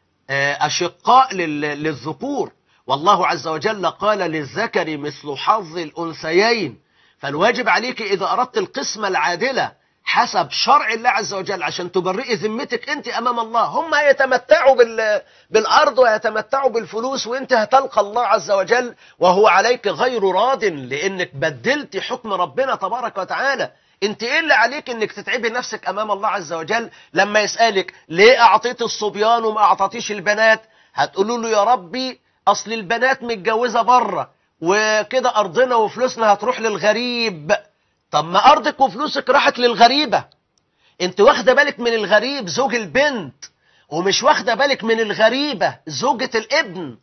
أشقاء للذكور، والله عز وجل قال للذكر مثل حظ الأنثيين. فالواجب عليك إذا أردت القسمة العادلة حسب شرع الله عز وجل عشان تبرئي ذمتك أنت أمام الله، هم يتمتعوا بالأرض ويتمتعوا بالفلوس، وأنت هتلقى الله عز وجل وهو عليك غير راض لأنك بدلت حكم ربنا تبارك وتعالى. انت ايه اللي عليك انك تتعبي نفسك امام الله عز وجل لما يسألك ليه اعطيت الصبيان وما اعطيتش البنات؟ هتقولوا له يا ربي اصل البنات متجوزة بره وكده ارضنا وفلوسنا هتروح للغريب. طب ما ارضك وفلوسك راحت للغريبة، انت واخده بالك من الغريب زوج البنت ومش واخده بالك من الغريبة زوجة الابن.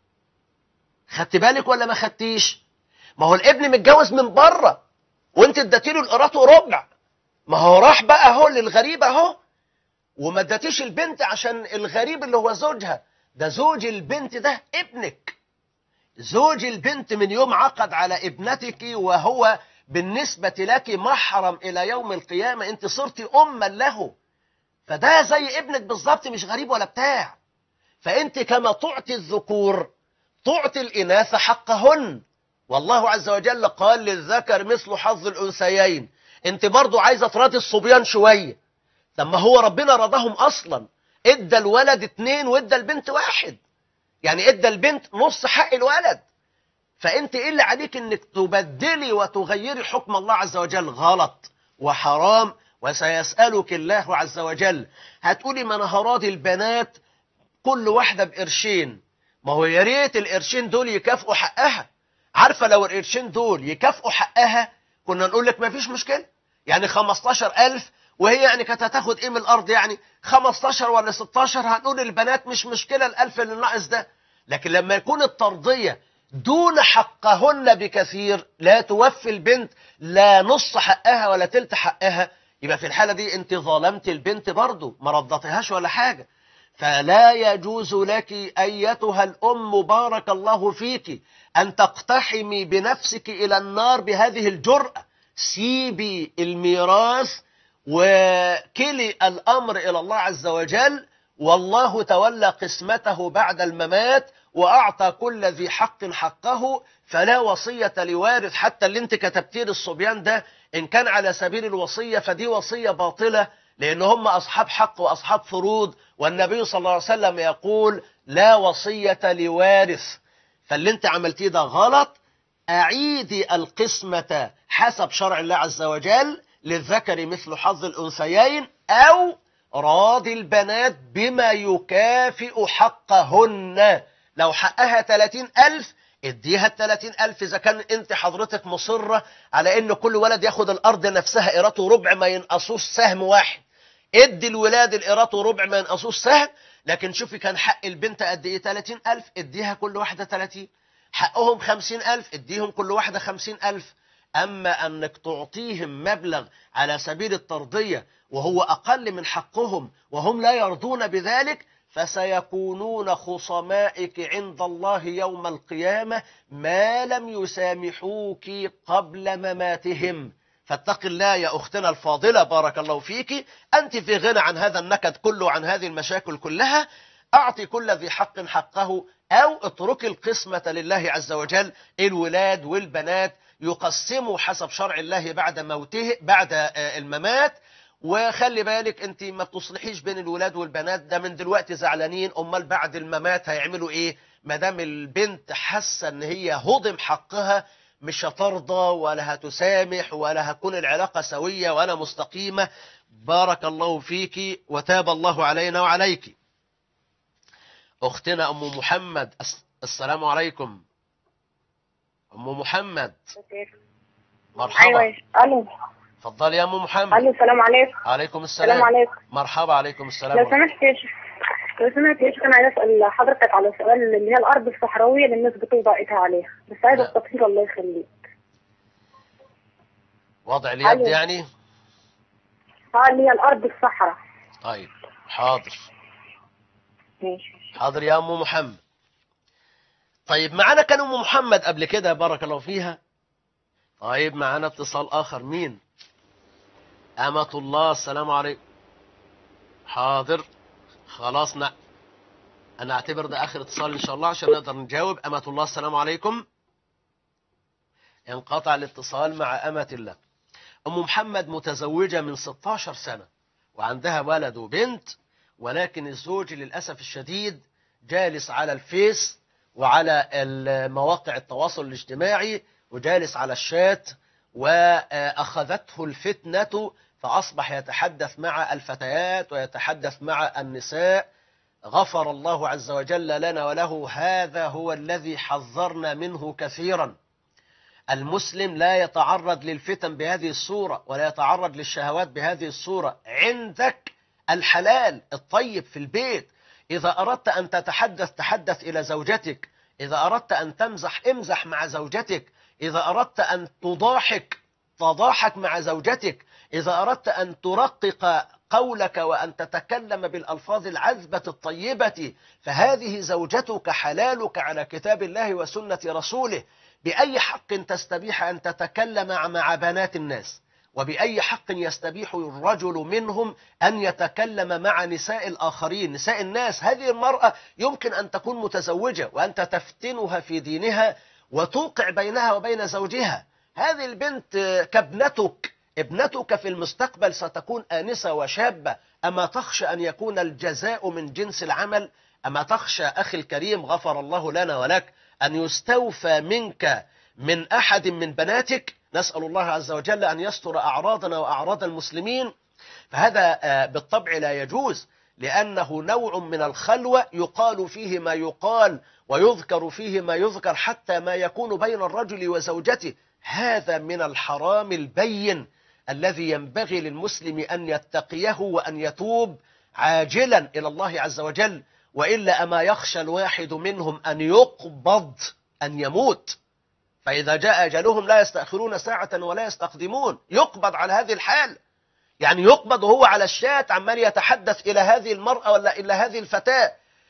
خدت بالك ولا ما خدتيش؟ ما هو الابن متجوز من بره وانت اديتيله القراط وربع، ما هو راح بقى اهو للغريب اهو، وما اديتيش البنت عشان الغريب اللي هو زوجها. ده زوج البنت ده ابنك، زوج البنت من يوم عقد على ابنتك وهو بالنسبة لك محرم الى يوم القيامة، انت صرتي اما له، فده زي ابنك بالظبط مش غريب ولا بتاع. فانت كما تعطي الذكور تعطي الاناث حقهن، والله عز وجل قال للذكر مثل حظ الأنثيين. انت برضو عايزة تراضي الصبيان شوية، لما هو ربنا رضاهم أصلا، ادى الولد اتنين وادى البنت واحد، يعني ادى البنت نص حق الولد. فانت ايه اللي عليك انك تبدلي وتغيري حكم الله عز وجل؟ غلط وحرام، وسيسألك الله عز وجل. هتقولي ما انا هراضي البنات كل واحدة بقرشين، ما هو يا ريت القرشين دول يكافئوا حقها. عارفة لو القرشين دول يكافئوا حقها كنا نقول لك ما فيش مشكلة، يعني خمستاشر ألف وهي يعني كانت هتاخد ايه من الأرض؟ يعني خمستاشر ولا ستاشر، هنقول البنات مش مشكلة الألف اللي ناقص ده. لكن لما يكون الترضية دون حقهن بكثير، لا توفي البنت لا نص حقها ولا تلت حقها، يبقى في الحالة دي انت ظلمت البنت برضو، ما رضتهاش ولا حاجة. فلا يجوز لك أيتها الأم بارك الله فيك أن تقتحمي بنفسك إلى النار بهذه الجرأة. سيبي الميراث وكلي الأمر إلى الله عز وجل، والله تولى قسمته بعد الممات وأعطى كل ذي حق حقه، فلا وصية لوارث. حتى اللي انت كتبتيه للصبيان ده إن كان على سبيل الوصية فدي وصية باطلة، لأن هم أصحاب حق وأصحاب فروض، والنبي صلى الله عليه وسلم يقول لا وصية لوارث. فاللي انت عملتيه ده غلط. أعيدي القسمة حسب شرع الله عز وجل، للذكر مثل حظ الأنثيين، أو راضي البنات بما يكافئ حقهن. لو حقها ثلاثين ألف اديها الثلاثين ألف. إذا كان أنت حضرتك مصرة على أن كل ولد ياخد الأرض نفسها قيراته ربع ما ينقصوش سهم واحد، ادي الولاد القيراته ربع ما ينقصوش سهم. لكن شوفي كان حق البنت قد إيه؟ ثلاثين ألف، اديها كل واحدة ثلاثين. حقهم خمسين ألف، اديهم كل واحدة خمسين ألف. أما أنك تعطيهم مبلغ على سبيل الترضية وهو أقل من حقهم وهم لا يرضون بذلك، فسيكونون خصمائك عند الله يوم القيامة ما لم يسامحوك قبل مماتهم. فاتق الله يا أختنا الفاضلة، بارك الله فيك. أنت في غنى عن هذا النكد كله وعن هذه المشاكل كلها. أعطي كل ذي حق حقه، أو اترك القسمة لله عز وجل. الولاد والبنات يقسموا حسب شرع الله بعد موته، بعد الممات. وخلي بالك انت ما بتصلحيش بين الولاد والبنات، ده من دلوقتي زعلانين، امال بعد الممات هيعملوا ايه؟ ما دام البنت حاسه ان هي هضم حقها مش هترضى ولا هتسامح ولا هتكون العلاقه سويه ولا مستقيمه. بارك الله فيك وتاب الله علينا وعليك. اختنا ام محمد، السلام عليكم. ام محمد مرحبا. ايوه الو. اتفضلي يا ام محمد. الو السلام عليكم. عليكم السلام. السلام عليكم. مرحبا. عليكم السلام. لو سمحت يا شيخ، لو سمحت يا شيخ، انا عايز اسال حضرتك على سؤال اللي هي الارض الصحراويه اللي الناس بتوضع ايدها عليها، بس عايزه التفصيل الله يخليك. وضع اليد يعني؟ اه اللي هي الارض الصحراء. طيب حاضر. ماشي. حاضر يا ام محمد. طيب معانا كان ام محمد قبل كده بارك الله فيها. طيب معانا اتصال اخر. مين؟ أمة الله، السلام عليكم. حاضر خلاص. نا. أنا أعتبر ده آخر اتصال إن شاء الله عشان نقدر نجاوب. أمة الله السلام عليكم. انقطع الاتصال مع أمة الله. أم محمد متزوجة من ستة عشر سنة وعندها ولد وبنت، ولكن الزوج للأسف الشديد جالس على الفيس وعلى مواقع التواصل الاجتماعي وجالس على الشات، وأخذته الفتنة فأصبح يتحدث مع الفتيات ويتحدث مع النساء. غفر الله عز وجل لنا وله. هذا هو الذي حذرنا منه كثيرا. المسلم لا يتعرض للفتن بهذه الصورة ولا يتعرض للشهوات بهذه الصورة. عندك الحلال الطيب في البيت. إذا أردت أن تتحدث تحدث إلى زوجتك، إذا أردت أن تمزح امزح مع زوجتك، إذا أردت أن تضاحك تضاحك مع زوجتك، إذا أردت أن ترقق قولك وأن تتكلم بالألفاظ العذبة الطيبة، فهذه زوجتك حلالك على كتاب الله وسنة رسوله. بأي حق تستبيح أن تتكلم مع بنات الناس؟ وبأي حق يستبيح الرجل منهم أن يتكلم مع نساء الآخرين، نساء الناس؟ هذه المرأة يمكن أن تكون متزوجة وأنت تفتنها في دينها وتوقع بينها وبين زوجها. هذه البنت كابنتك، ابنتك في المستقبل ستكون آنسة وشابة. أما تخشى أن يكون الجزاء من جنس العمل؟ أما تخشى أخي الكريم غفر الله لنا ولك أن يستوفى منك من أحد من بناتك؟ نسأل الله عز وجل أن يستر أعراضنا وأعراض المسلمين. فهذا بالطبع لا يجوز، لأنه نوع من الخلوة يقال فيه ما يقال ويذكر فيه ما يذكر حتى ما يكون بين الرجل وزوجته. هذا من الحرام البين الذي ينبغي للمسلم أن يتقيه وأن يتوب عاجلا إلى الله عز وجل، وإلا أما يخشى الواحد منهم أن يقبض، أن يموت، فإذا جاء أجلهم لا يستأخرون ساعة ولا يستقدمون. يقبض على هذه الحال، يعني يقبض وهو على الشات عمال يتحدث إلى هذه المرأة ولا إلى هذه الفتاة،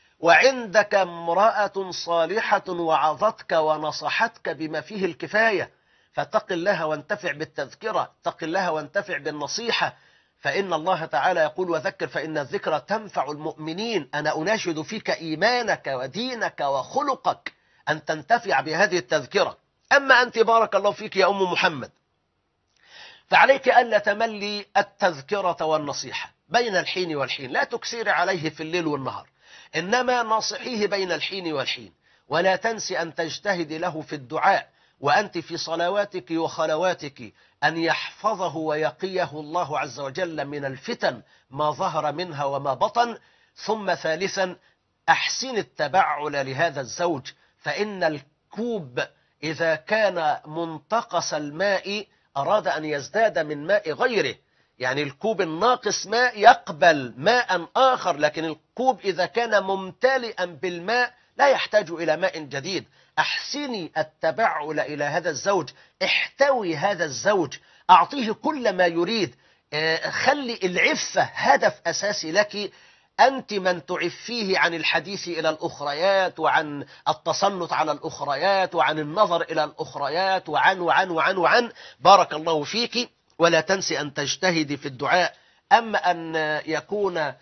وعندك امرأة صالحة وعظتك ونصحتك بما فيه الكفاية. فاتق الله وانتفع بالتذكرة، اتق الله وانتفع بالنصيحة، فإن الله تعالى يقول وذكر فإن الذكرى تنفع المؤمنين. أنا أناشد فيك إيمانك ودينك وخلقك أن تنتفع بهذه التذكرة. أما أنت بارك الله فيك يا أم محمد، فعليك ألا تملي التذكرة والنصيحة بين الحين والحين، لا تكسير عليه في الليل والنهار، إنما ناصحيه بين الحين والحين، ولا تنسي أن تجتهد له في الدعاء وأنت في صلواتك وخلواتك أن يحفظه ويقيه الله عز وجل من الفتن ما ظهر منها وما بطن. ثم ثالثا أحسن التبعل لهذا الزوج، فإن الكوب إذا كان منتقص الماء أراد أن يزداد من ماء غيره، يعني الكوب الناقص ماء يقبل ماء آخر، لكن الكوب إذا كان ممتلئا بالماء لا يحتاج إلى ماء جديد. أحسني التبعل إلى هذا الزوج، احتوي هذا الزوج، أعطيه كل ما يريد، خلي العفة هدف أساسي لك. أنت من تعفيه عن الحديث إلى الأخريات، وعن التصنت على الأخريات، وعن النظر إلى الأخريات، وعن وعن وعن وعن بارك الله فيك. ولا تنسي أن تجتهدي في الدعاء. أما أن يكون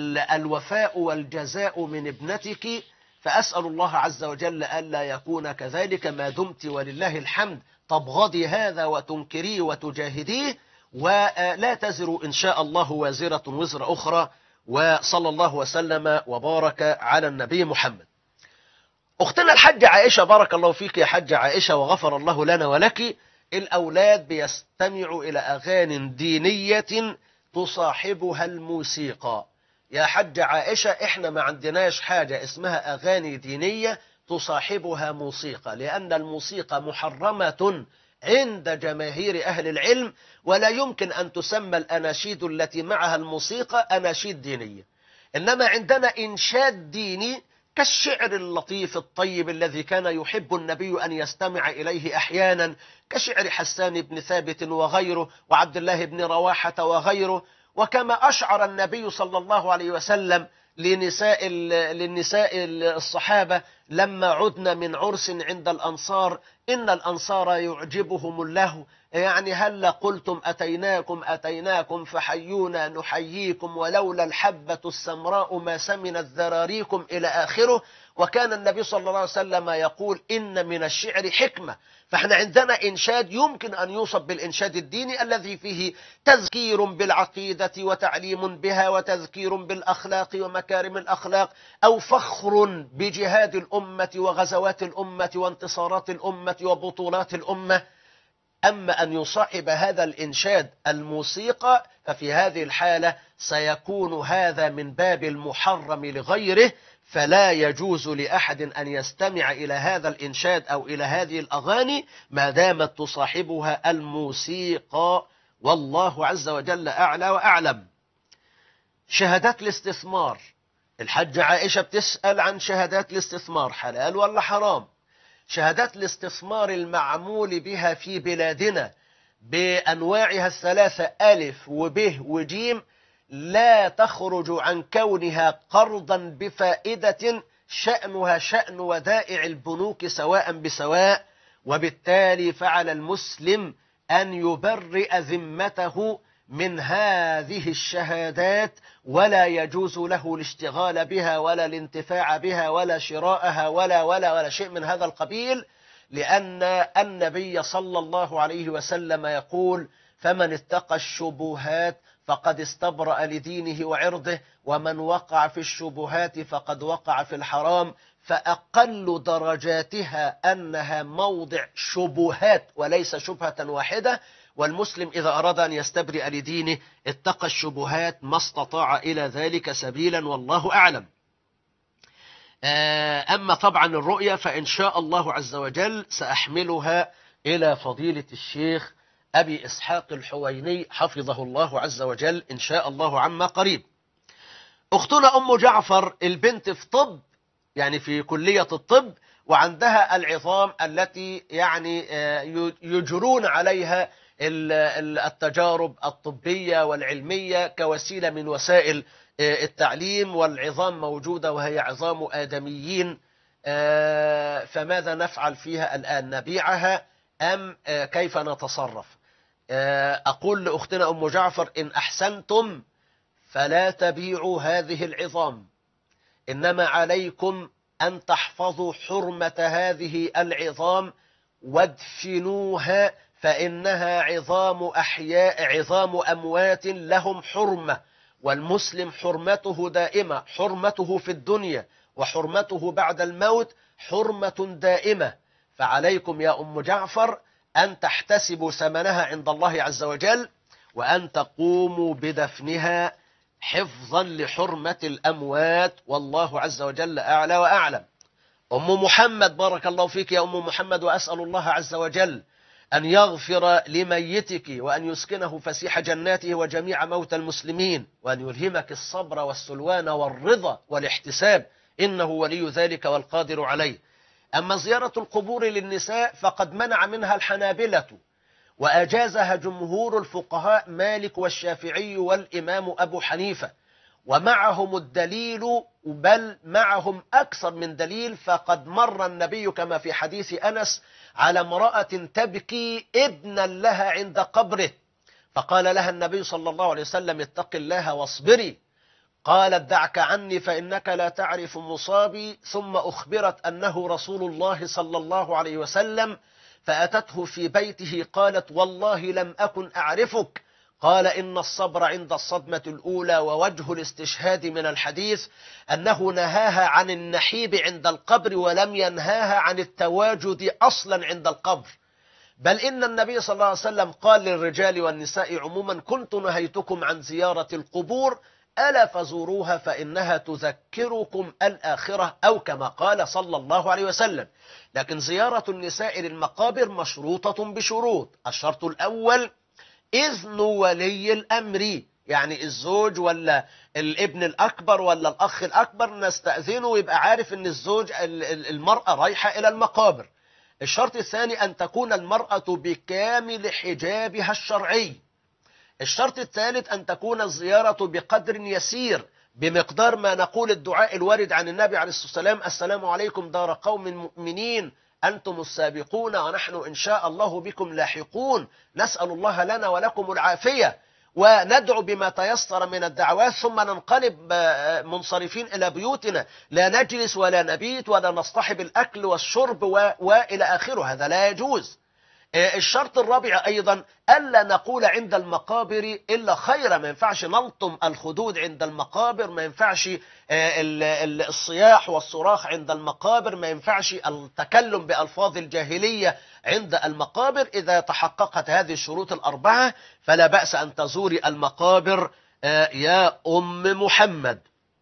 الوفاء والجزاء من ابنتك فأسأل الله عز وجل ألا يكون كذلك ما دمت ولله الحمد تبغضي هذا وتنكريه وتجاهديه، ولا تزر إن شاء الله وازرة وزر أخرى. وصلى الله وسلم وبارك على النبي محمد. أختنا الحجة عائشة، بارك الله فيك يا حجة عائشة وغفر الله لنا ولك، الأولاد بيستمعوا إلى أغاني دينية تصاحبها الموسيقى. يا حجة عائشة إحنا ما عندناش حاجة اسمها أغاني دينية تصاحبها موسيقى، لأن الموسيقى محرمة عند جماهير أهل العلم، ولا يمكن أن تسمى الأناشيد التي معها الموسيقى أناشيد دينية. إنما عندنا إنشاد ديني كالشعر اللطيف الطيب الذي كان يحب النبي أن يستمع إليه أحيانا، كشعر حسان بن ثابت وغيره، وعبد الله بن رواحة وغيره. وكما أشعر النبي صلى الله عليه وسلم لنساء للنساء الصحابة لما عدنا من عرس عند الأنصار: إن الأنصار يعجبهم الله، يعني هل قلتم أتيناكم أتيناكم فحيونا نحييكم، ولولا الحبة السمراء ما سمنت ذراريكم، إلى آخره. وكان النبي صلى الله عليه وسلم يقول: إن من الشعر حكمة. فاحنا عندنا إنشاد يمكن أن يوصف بالإنشاد الديني الذي فيه تذكير بالعقيدة وتعليم بها، وتذكير بالأخلاق ومكارم الأخلاق، أو فخر بجهاد الأمة وغزوات الأمة وانتصارات الأمة وبطولات الأمة. أما أن يصاحب هذا الإنشاد الموسيقى ففي هذه الحالة سيكون هذا من باب المحرم لغيره، فلا يجوز لأحد أن يستمع إلى هذا الإنشاد أو إلى هذه الأغاني ما دامت تصاحبها الموسيقى، والله عز وجل أعلى وأعلم. شهادات الاستثمار، الحجة عائشة بتسأل عن شهادات الاستثمار حلال ولا حرام؟ شهادات الاستثمار المعمول بها في بلادنا بأنواعها الثلاثة ألف وب وجيم لا تخرج عن كونها قرضا بفائدة، شأنها شأن ودائع البنوك سواء بسواء، وبالتالي فعلى المسلم أن يبرئ ذمته من هذه الشهادات، ولا يجوز له الاشتغال بها ولا الانتفاع بها ولا شراءها ولا ولا ولا شيء من هذا القبيل، لأن النبي صلى الله عليه وسلم يقول: فمن اتقى الشبهات فقد استبرأ لدينه وعرضه، ومن وقع في الشبهات فقد وقع في الحرام. فأقل درجاتها أنها موضع شبهات وليس شبهة واحدة، والمسلم إذا أراد أن يستبرئ لدينه اتقى الشبهات ما استطاع إلى ذلك سبيلا، والله أعلم. أما طبعا الرؤية فإن شاء الله عز وجل سأحملها إلى فضيلة الشيخ أبي إسحاق الحويني حفظه الله عز وجل إن شاء الله عما قريب. أختنا أم جعفر البنت في طب، يعني في كلية الطب، وعندها العظام التي يعني يجرون عليها التجارب الطبية والعلمية كوسيلة من وسائل التعليم، والعظام موجودة وهي عظام آدميين. فماذا نفعل فيها الآن؟ نبيعها أم كيف نتصرف؟ أقول لأختنا أم جعفر: إن أحسنتم فلا تبيعوا هذه العظام، إنما عليكم أن تحفظوا حرمة هذه العظام وادفنوها، فإنها عظام أحياء عظام أموات لهم حرمة، والمسلم حرمته دائمة، حرمته في الدنيا وحرمته بعد الموت حرمة دائمة. فعليكم يا أم جعفر أن تحتسبوا ثمنها عند الله عز وجل، وأن تقوموا بدفنها حفظا لحرمة الأموات، والله عز وجل أعلى وأعلم. أم محمد، بارك الله فيك يا أم محمد، وأسأل الله عز وجل أن يغفر لميتك وأن يسكنه فسيح جناته وجميع موتى المسلمين، وأن يلهمك الصبر والسلوان والرضا والاحتساب، إنه ولي ذلك والقادر عليه. أما زيارة القبور للنساء فقد منع منها الحنابلة، وأجازها جمهور الفقهاء مالك والشافعي والإمام أبو حنيفة، ومعهم الدليل، بل معهم أكثر من دليل. فقد مر النبي كما في حديث أنس على امرأة تبكي ابنا لها عند قبره، فقال لها النبي صلى الله عليه وسلم: اتق الله واصبري. قالت: دعك عني فإنك لا تعرف مصابي. ثم أخبرت أنه رسول الله صلى الله عليه وسلم، فأتته في بيته قالت: والله لم أكن أعرفك. قال: إن الصبر عند الصدمة الأولى. ووجه الاستشهاد من الحديث أنه نهاها عن النحيب عند القبر، ولم ينهاها عن التواجد أصلا عند القبر. بل إن النبي صلى الله عليه وسلم قال للرجال والنساء عموما: كنت نهيتكم عن زيارة القبور، ألا فزوروها فإنها تذكركم الآخرة، أو كما قال صلى الله عليه وسلم. لكن زيارة النساء للمقابر مشروطة بشروط. الشرط الأول إذن ولي الأمر، يعني الزوج ولا الابن الأكبر ولا الأخ الأكبر نستأذنه ويبقى عارف أن الزوج المرأة رايحة إلى المقابر. الشرط الثاني أن تكون المرأة بكامل حجابها الشرعي. الشرط الثالث أن تكون الزيارة بقدر يسير، بمقدار ما نقول الدعاء الوارد عن النبي عليه الصلاة والسلام: السلام عليكم دار قوم مؤمنين أنتم السابقون ونحن إن شاء الله بكم لاحقون، نسأل الله لنا ولكم العافية، وندعو بما تيسر من الدعوات، ثم ننقلب منصرفين إلى بيوتنا، لا نجلس ولا نبيت ولا نصطحب الأكل والشرب و... وإلى آخره، هذا لا يجوز. الشرط الرابع أيضا ألا نقول عند المقابر إلا خيرا، ما ينفعش نلطم الخدود عند المقابر، ما ينفعش الصياح والصراخ عند المقابر، ما ينفعش التكلم بألفاظ الجاهلية عند المقابر. إذا تحققت هذه الشروط الأربعة فلا بأس أن تزوري المقابر يا أم محمد.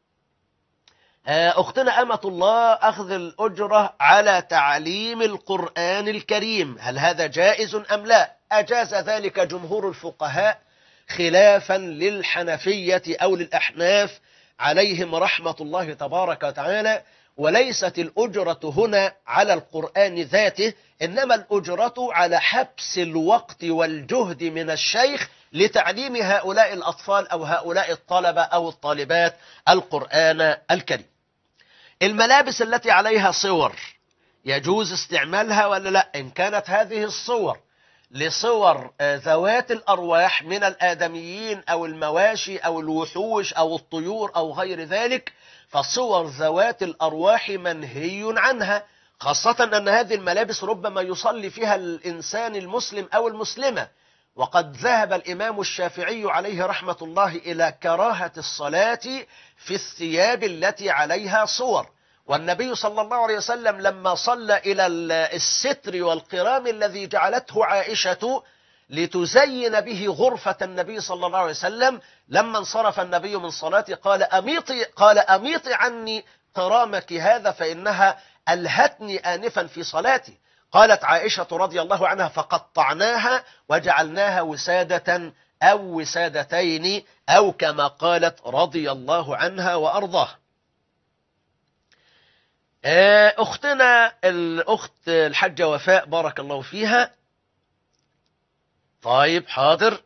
أختنا أمة الله، أخذ الأجرة على تعليم القرآن الكريم، هل هذا جائز أم لا؟ أجاز ذلك جمهور الفقهاء خلافا للحنفية أو للأحناف عليهم رحمة الله تبارك وتعالى. وليست الأجرة هنا على القرآن ذاته، إنما الأجرة على حبس الوقت والجهد من الشيخ لتعليم هؤلاء الأطفال أو هؤلاء الطلبة أو الطالبات القرآن الكريم. الملابس التي عليها صور يجوز استعمالها ولا لا؟ إن كانت هذه الصور لصور ذوات الأرواح من الآدميين أو المواشي أو الوحوش أو الطيور أو غير ذلك، فصور ذوات الأرواح منهي عنها، خاصة أن هذه الملابس ربما يصلي فيها الإنسان المسلم أو المسلمة. وقد ذهب الإمام الشافعي عليه رحمة الله إلى كراهة الصلاة في الثياب التي عليها صور. والنبي صلى الله عليه وسلم لما صلى إلى الستر والقرام الذي جعلته عائشة لتزين به غرفة النبي صلى الله عليه وسلم، لما انصرف النبي من صلاته قال أميطي, قال أميطي عني قرامك هذا فإنها ألهتني آنفا في صلاتي. قالت عائشة رضي الله عنها: فقطعناها وجعلناها وسادة أو وسادتين، أو كما قالت رضي الله عنها وأرضاها. أختنا الأخت الحجة وفاء بارك الله فيها. طيب حاضر.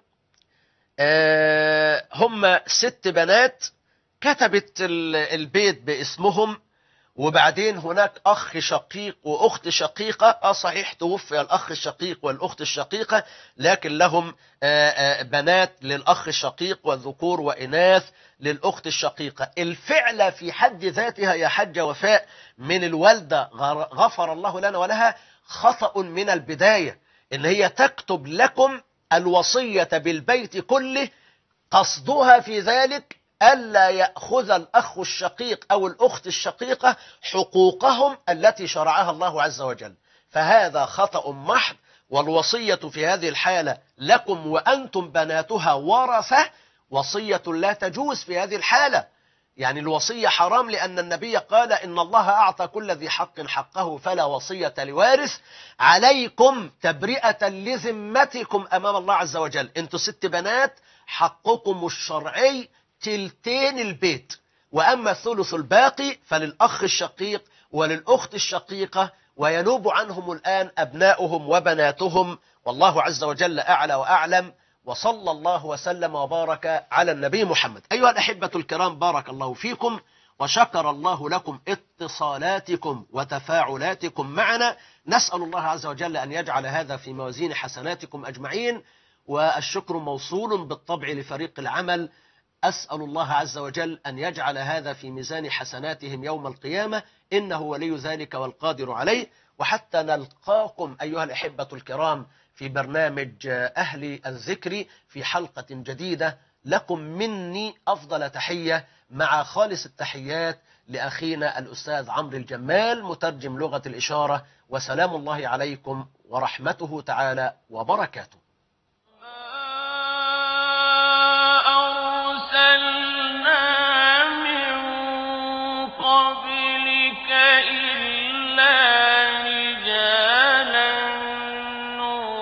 هم ست بنات كتبت البيت باسمهم، وبعدين هناك أخ شقيق وأخت شقيقة. آه صحيح توفي الأخ الشقيق والأخت الشقيقة، لكن لهم بنات للأخ الشقيق والذكور وإناث للأخت الشقيقة. الفعل في حد ذاتها يا حجة وفاء من الوالدة غفر الله لنا ولها خطأ من البداية. إن هي تكتب لكم الوصية بالبيت كله، قصدها في ذلك ألا يأخذ الأخ الشقيق أو الأخت الشقيقة حقوقهم التي شرعها الله عز وجل، فهذا خطأ محض. والوصية في هذه الحالة لكم وأنتم بناتها ورثة، وصية لا تجوز في هذه الحالة. يعني الوصية حرام، لأن النبي قال إن الله أعطى كل ذي حق حقه فلا وصية لوارث. عليكم تبرئة لذمتكم أمام الله عز وجل، أنتوا ست بنات حقكم الشرعي تلتين البيت، وأما الثلث الباقي فللأخ الشقيق وللأخت الشقيقة، وينوب عنهم الآن أبناؤهم وبناتهم، والله عز وجل أعلى وأعلم. وصلى الله وسلم وبارك على النبي محمد. أيها الأحبة الكرام، بارك الله فيكم وشكر الله لكم اتصالاتكم وتفاعلاتكم معنا. نسأل الله عز وجل أن يجعل هذا في موازين حسناتكم أجمعين، والشكر موصول بالطبع لفريق العمل. أسأل الله عز وجل أن يجعل هذا في ميزان حسناتهم يوم القيامة، إنه ولي ذلك والقادر عليه. وحتى نلقاكم أيها الأحبة الكرام في برنامج أهل الذكر في حلقة جديدة، لكم مني أفضل تحية مع خالص التحيات لأخينا الأستاذ عمرو الجمال مترجم لغة الإشارة، وسلام الله عليكم ورحمته تعالى وبركاته.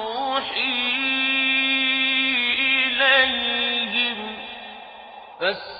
بس